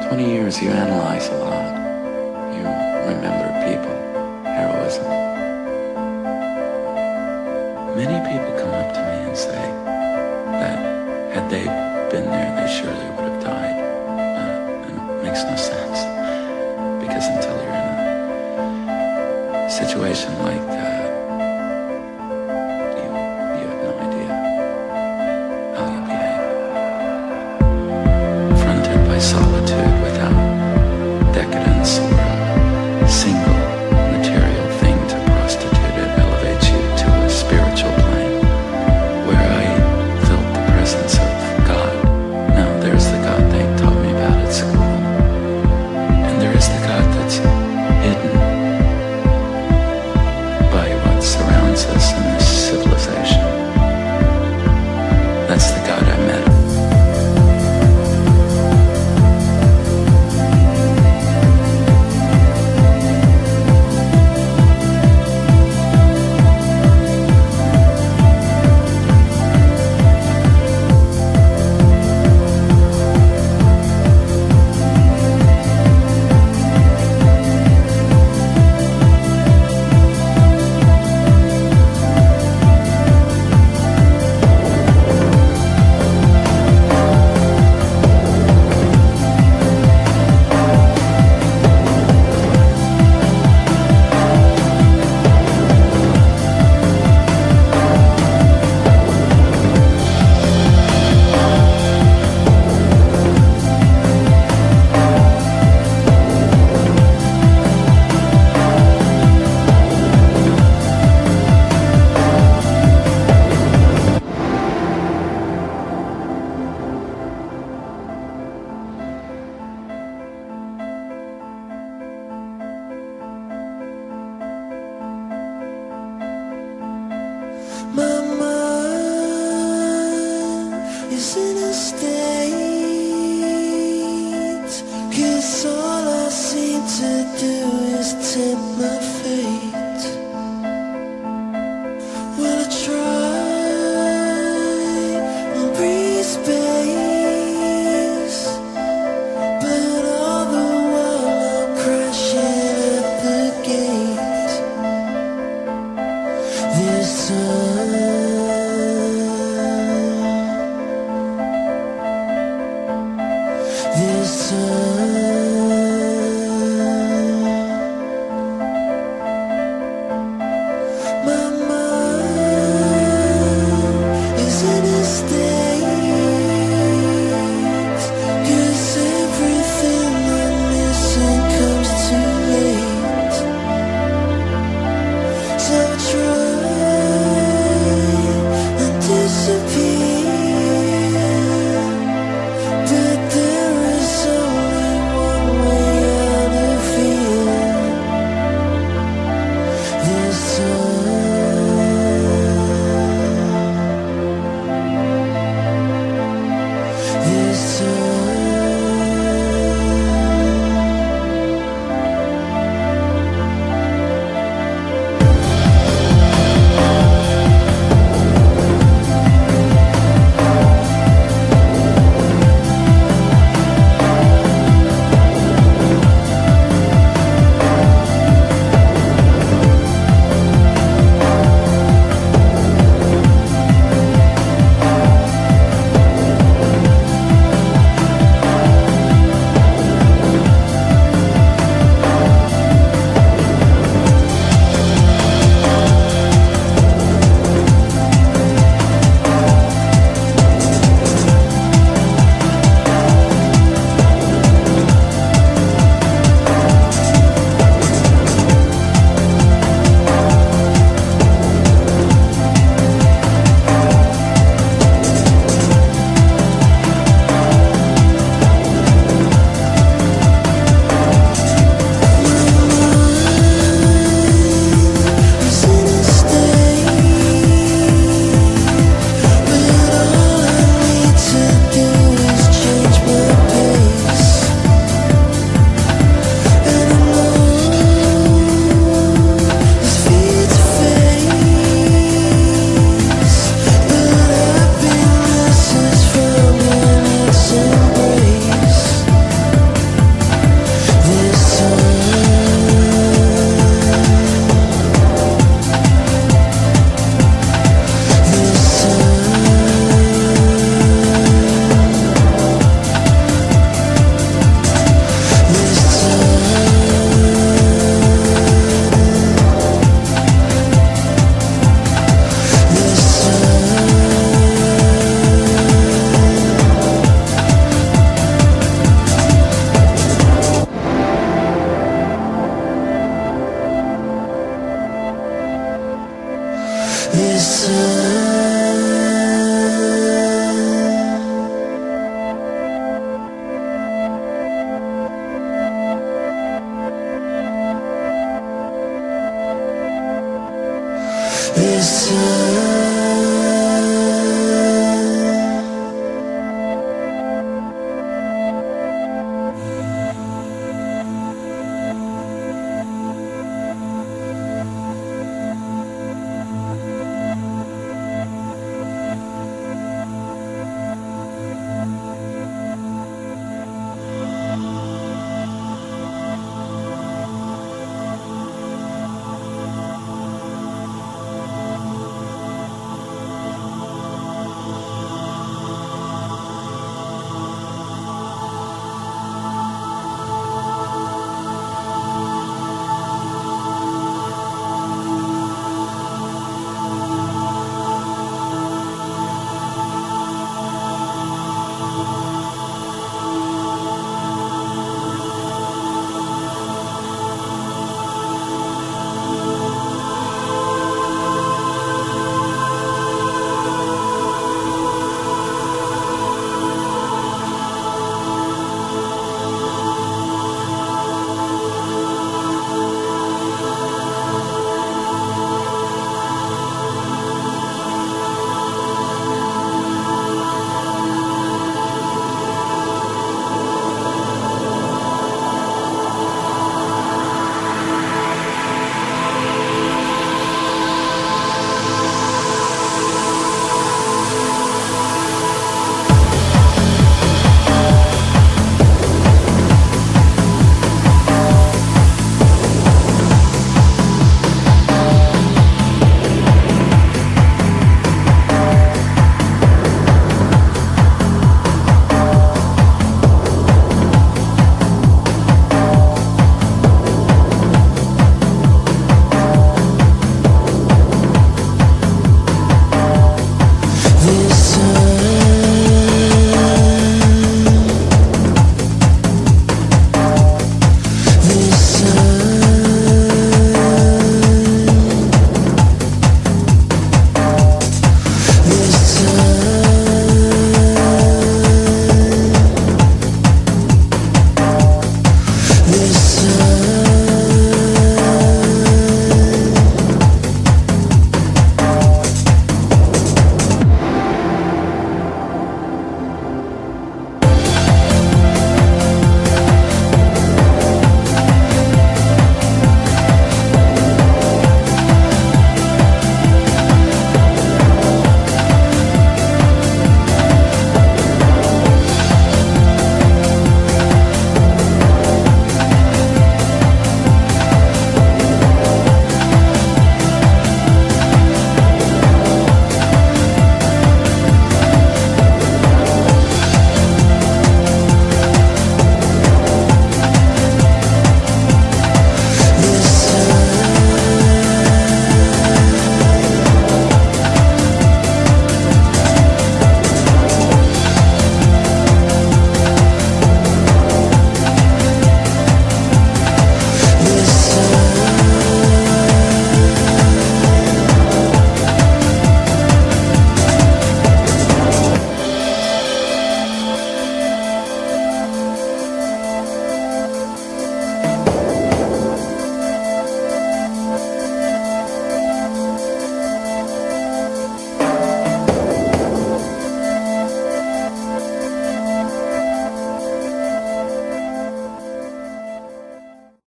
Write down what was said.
20 years, you analyze a lot. You remember people, heroism. Many people come up to me and say that had they been there, they surely would have died. And it makes no sense, because until you're in a situation like that, you have no idea how you behave. Fronted by solitude without decadence or a single material thing to prostitute, it elevates you to a spiritual plane where I felt the presence of God. Now there's the God they taught me about at school, and there is the God that's hidden by what surrounds us in this civilization. That's the God I met. My mind is in a state, 'cause all I seem to do is tempt my fate. When I try and breathe space, but all the while I'm crashing at the gate. This time my mind is in a state, 'cause everything I'm missing comes too late. So I try and disappear, but there is only sun.